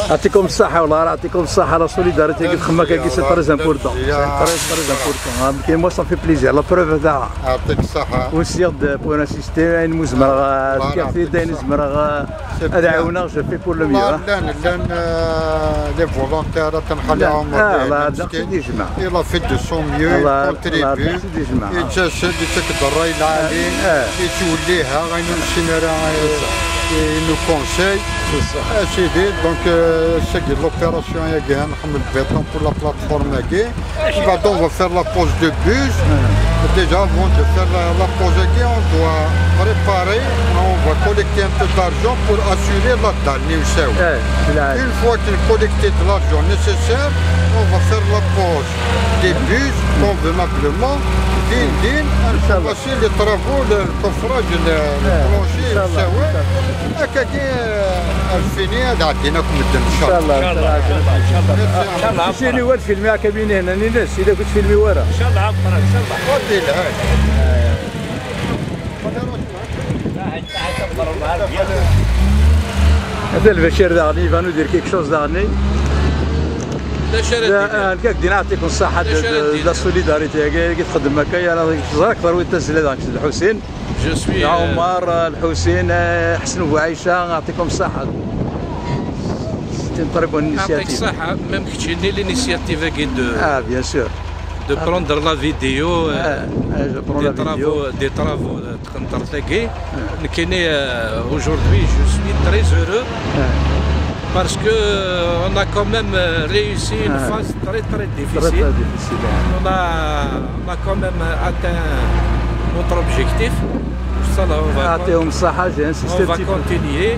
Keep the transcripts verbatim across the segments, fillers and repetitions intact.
يعطيكم الصحة والله يعطيكم الصحة. لا سوليداريتي كي تخمك كي سي تريز امبورطون سي تريز تريز امبورطون كي موا سا في بليزير لا بروف تاعها. يعطيك الصحة. ونسيغ بور انسيستي ان مزمر الكارتي داين زمر هذا عاونا جو في بور لو ميو. لان لان لي فولونتير تنخليهم مسكين يجمع. يلا في دو سون ميو كونتريبيو يتجسد يتكد الراي العالي يتوليها غينمشي نو كونساي سيدي دونك سيدي لوبيراسيون ياكي نحمل بيطون بور لا بلاتفورم ياكي بعد اون فا فير لا بوز دو بوس déjà avant de faire la, la pause on doit préparer, on va collecter un peu d'argent pour assurer la dalle. Une fois qu'il a collecté de l'argent nécessaire, on va faire la pause des bus convenablement, din din, on va passer les travaux, le coffrage, le plancher, le saoué. هكاكي الفيني هذا عديناكم الدم ان شاء الله. ان شاء الله. شي اللي هو الفيلم ياك بين هنا الناس اذا كنت فيلمي ورا. ان شاء الله عبقرة ان شاء الله. ودي الهاي. هذا البشير داغني يبانو يدير كيك شوز داغني. لا هكاك دينا نعطيكم الصحة لا سوليداريتي كي تخدم هكايا انا زرك ضروري تنزل هذاك الحسين. جو سوي عمر الحسين حسن وعائشة يعطيكم الصحة. يعطيك الصحة ميم كتشيني لينيسياتيف كي دو اه بيان سور دو بروندر لا فيديو دي طرافو دي طرافو تقنطر تلاقي كايني اجوردي جو سوي تري هورو parce que on a quand même réussi une phase très très difficile. On a on a quand même atteint notre objectif. يعطيهم الصحة on va continuer.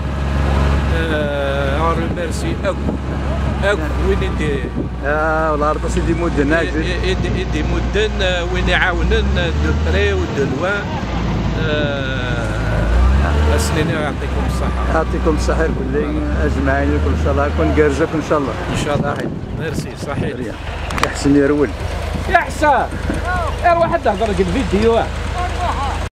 On remercie أكو أكو وين يدي اه والله ربي سيدي مدن يدي يدي مدن وين يعاونن دو بري ودو لوان. السنين يعطيكم الصحة. يعطيكم الصحة كلي أجمعين لكم إن شاء الله كون كارزاكم إن شاء الله. إن شاء الله. ميرسي صحيح. يحسن يرول. يا حسن. غير واحد هضر لك الفيديو.